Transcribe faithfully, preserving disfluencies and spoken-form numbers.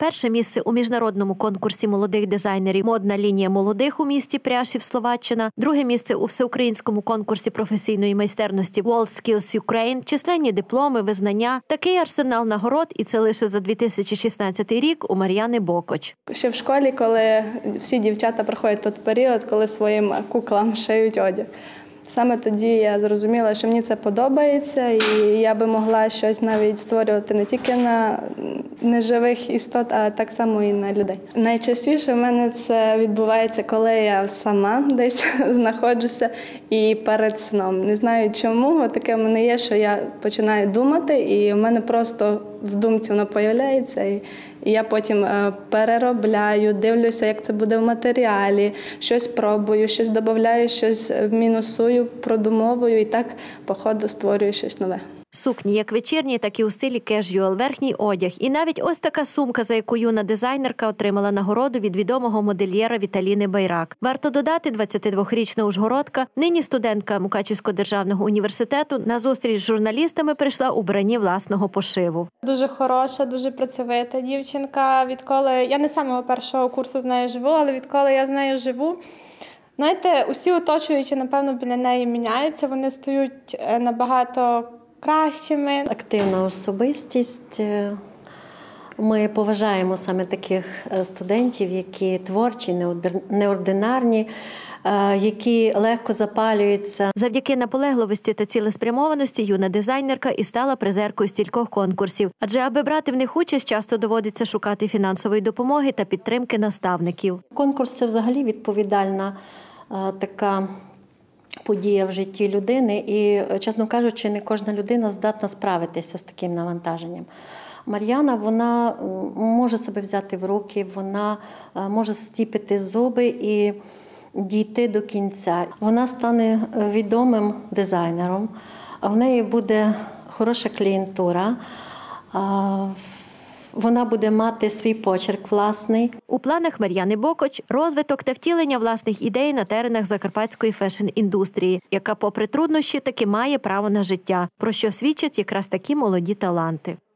Перше місце у міжнародному конкурсі молодих дизайнерів «Модна лінія молодих» у місті Пряшів, Словаччина. Друге місце у всеукраїнському конкурсі професійної майстерності WorldSkills Ukraine. Численні дипломи, визнання. Такий арсенал нагород, і це лише за дві тисячі шістнадцятий рік, у Мар'яни Бокоч. Ще в школі, коли всі дівчата проходять той період, коли своїм куклам шиють одяг. Саме тоді я зрозуміла, що мені це подобається, і я би могла щось навіть створювати не тільки на неживих істот, а так само і на людей. Найчастіше в мене це відбувається, коли я сама десь знаходжуся і перед сном. Не знаю чому, таке в мене є, що я починаю думати, і в мене просто в думці воно з'являється. І я потім переробляю, дивлюся, як це буде в матеріалі, щось пробую, щось додаю, щось мінусую, продумовую і так по ходу створюю щось нове. Сукні як вечірні, так і у стилі кежуал, верхній одяг. І навіть ось така сумка, за яку юна дизайнерка отримала нагороду від відомого модельєра Віталіни Байрак. Варто додати, двадцятидвохрічна ужгородка, нині студентка Мукачівського державного університету, на зустріч з журналістами прийшла у вбранні власного пошиву. Дуже хороша, дуже працьовита дівчинка. Відколи я не з самого першого курсу з нею живу, але відколи я з нею живу, знаєте, усі оточуючі, напевно, біля неї міняються, вони стають набагато кращими. Активна особистість. Ми поважаємо саме таких студентів, які творчі, неординарні, які легко запалюються. Завдяки наполегливості та цілеспрямованості юна дизайнерка і стала призеркою стількох конкурсів. Адже аби брати в них участь, часто доводиться шукати фінансової допомоги та підтримки наставників. Конкурс – це взагалі відповідальна така подія в житті людини і, чесно кажучи, не кожна людина здатна справитися з таким навантаженням. Мар'яна, вона може себе взяти в руки, вона може стіпити зуби і дійти до кінця. Вона стане відомим дизайнером, в неї буде хороша клієнтура, вона буде мати свій почерк власний. У планах Мар'яни Бокоч – розвиток та втілення власних ідей на теренах закарпатської фешн-індустрії, яка попри труднощі таки має право на життя, про що свідчать якраз такі молоді таланти.